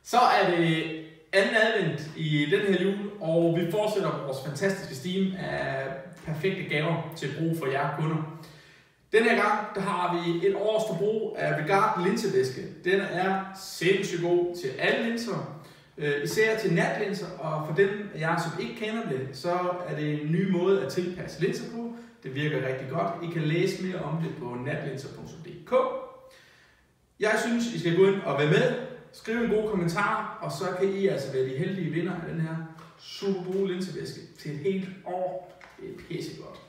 Så er det anden advent i den her jul, og vi fortsætter vores fantastiske stream af perfekte gaver til brug for jer kunder. Denne her gang, der har vi et års forbrug af Vegard linsevæske. Den er sindssygt god til alle linser, især til natlinser, og for dem af jer, som ikke kender det, så er det en ny måde at tilpasse linser på. Det virker rigtig godt. I kan læse mere om det på natlinser.dk. Jeg synes, I skal gå ind og være med. Skriv en god kommentar, og så kan I altså være de heldige vinder af den her super gode linsevæske til et helt år. Det er pissegodt.